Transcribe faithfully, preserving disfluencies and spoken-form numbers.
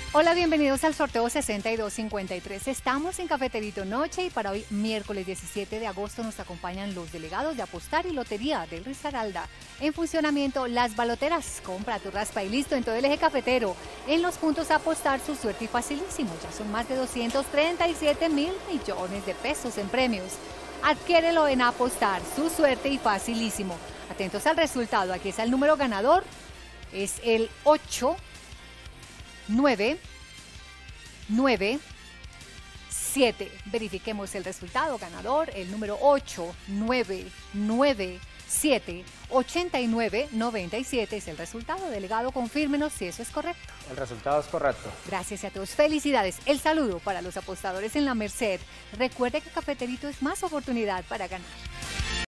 Hola, bienvenidos al sorteo sesenta y dos cincuenta y tres. Estamos en Cafeterito Noche y para hoy, miércoles diecisiete de agosto, nos acompañan los delegados de Apostar y Lotería del Risaralda. En funcionamiento, las baloteras. Compra tu raspa y listo en todo el eje cafetero. En los puntos Apostar, su suerte y facilísimo. Ya son más de doscientos treinta y siete mil millones de pesos en premios. Adquiérelo en Apostar, su suerte y facilísimo. Atentos al resultado, aquí está el número ganador. Es el ocho nueve nueve siete. Verifiquemos el resultado ganador, el número ocho nueve nueve siete ochenta y nueve noventa y siete es el resultado. Delegado, confírmenos si eso es correcto. El resultado es correcto. Gracias a todos, felicidades. El saludo para los apostadores en la Merced. Recuerde que Cafeterito es más oportunidad para ganar.